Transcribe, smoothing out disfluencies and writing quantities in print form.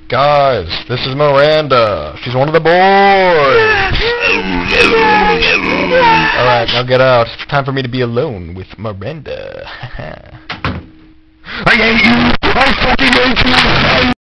Guys, this is Miranda. She's one of the boys. Alright, now get out. It's time for me to be alone with Miranda. I hate you! I fucking hate you!